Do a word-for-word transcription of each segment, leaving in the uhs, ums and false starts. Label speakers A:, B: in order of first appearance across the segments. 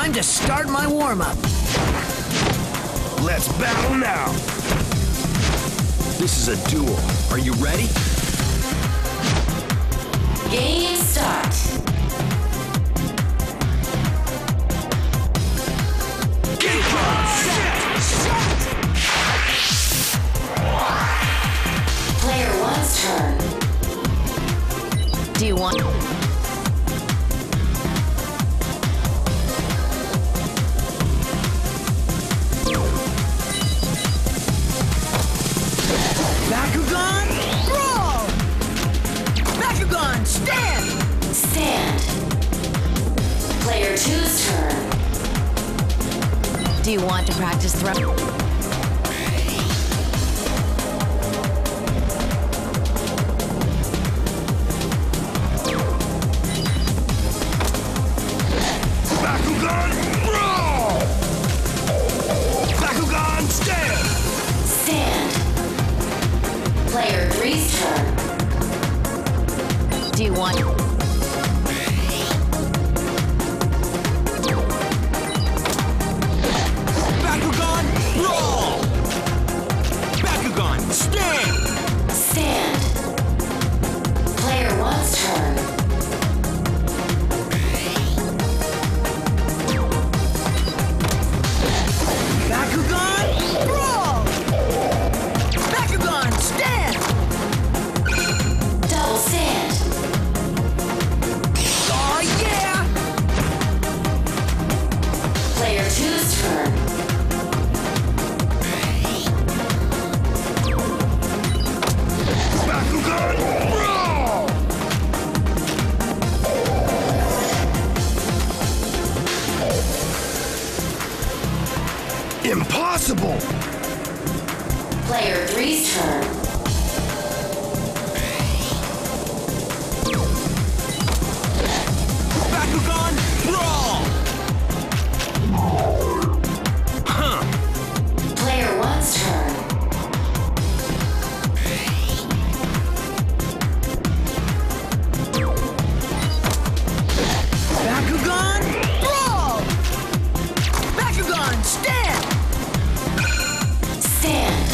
A: Time to start my warm-up.
B: Let's battle now. This is a duel. Are you ready?
C: Game start.
B: Game on! Set!
C: Player one's turn.
A: Do you want... Bakugan, brawl! Bakugan, stand!
C: Stand. Player two's turn.
A: Do you want to practice throw?
B: Bakugan, brawl! Bakugan, stand!
C: Stand. Player three's turn.
A: Do you want...
B: Bakugan, brawl! Bakugan, stand!
C: Stand. Player one's turn.
A: Bakugan, brawl! Bakugan, stand!
C: Double stand.
A: Oh yeah!
C: Player two's turn.
B: Bakugan, brawl! Impossible!
C: Player three's turn.
B: Bakugan, brawl! Huh!
C: Player one's turn.
A: Bakugan, brawl! Bakugan, stand!
C: Stand.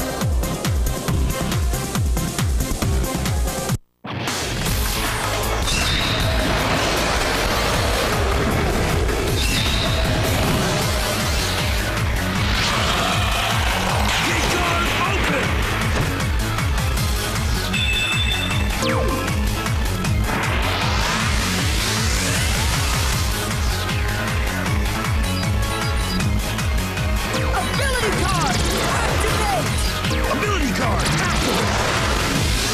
B: Gateguard open!
A: Ability card, activate!
B: Ability card, activate!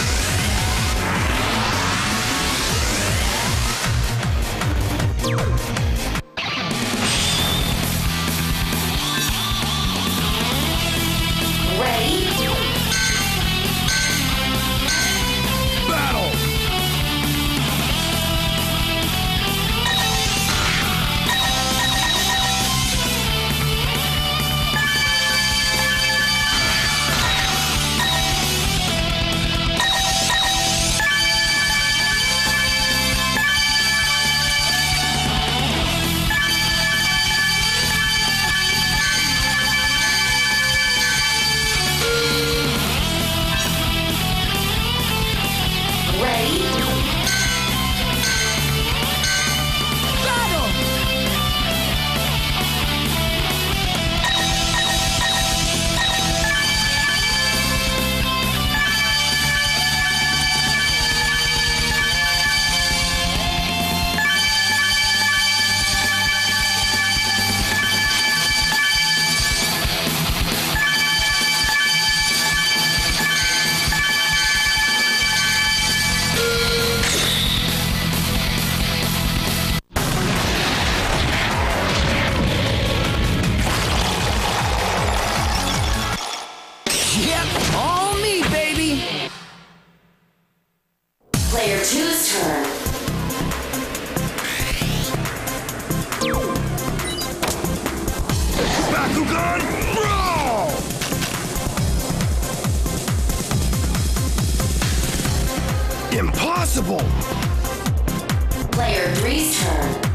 C: Ready?
B: Battle!
C: Ready?
A: Battle! Yep, all me, baby!
C: Player two's turn.
B: Bakugan, brawl! Impossible!
C: Player three's turn.